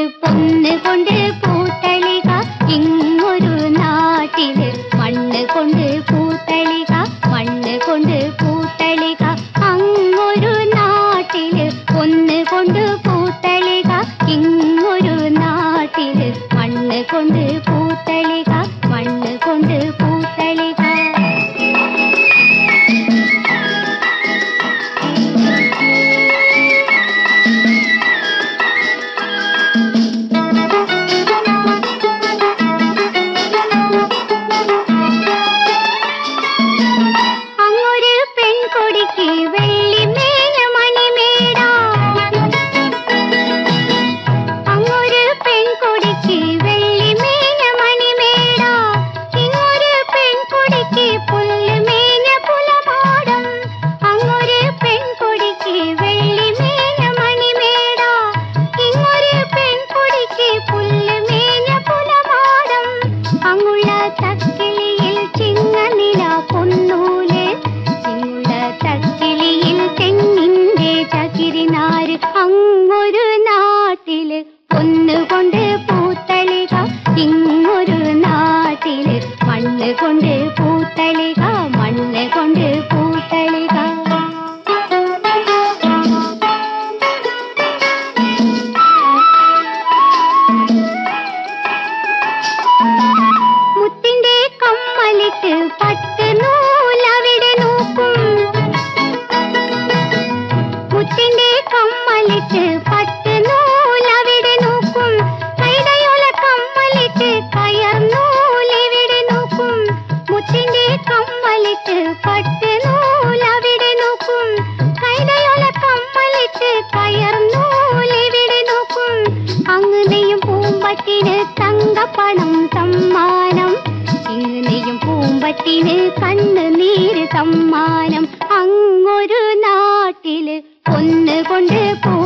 പൊന്ന് കൊണ്ട് പൂത്തളിക ഇങ്ങൊരു നാട്ടില് മണ്ണ് കൊണ്ട് പൂത്തളിക മണ്ണ് കൊണ്ട് പൂത്തളിക അങ്ങൊരു നാട്ടില് പൊന്ന് കൊണ്ട് പൂത്തളിക ഇങ്ങൊരു നാട്ടില് മണ്ണ് കൊണ്ട് പൂത്തളിക മണ്ണ് കൊണ്ട് പൂത്തളിക അങ്ങൊരു നാട്ടില് പൊന്നുകൊണ്ട് പൂത്തളിക ഇങ്ങൊരു നാട്ടില് മണ്ണ് കൊണ്ട് പൂത്തളിക മണ്ണ് കൊണ്ട് പൂത്തളിക മുത്തിന്റെ കമ്മലിട്ട് പട്ട് നൂലവിടെ നോക്കും മുത്തിന്റെ കമ്മലിട്ട് പട്ട് നൂലവിടെ നോക്കും കൈതയോല കമ്മലിട്ട് കയർ നൂലെവിടെ നോക്കും മുത്തിന്റെ കമ്മലിട്ട് പട്ട് നൂലവിടെ നോക്കും കൈതയോല കമ്മലിട്ട് കയർ നൂലെവിടെ നോക്കും അങ്ങനെയും പൂമ്പട്ടിന് തങ്കപ്പണം സമ്മാനം ഇങ്ങനെയും പൂമ്പട്ടിന് കണ്ണുനീര് സമ്മാനം അങ്ങൊരു നാട്ടില് പൊന്ന് കൊണ്ട്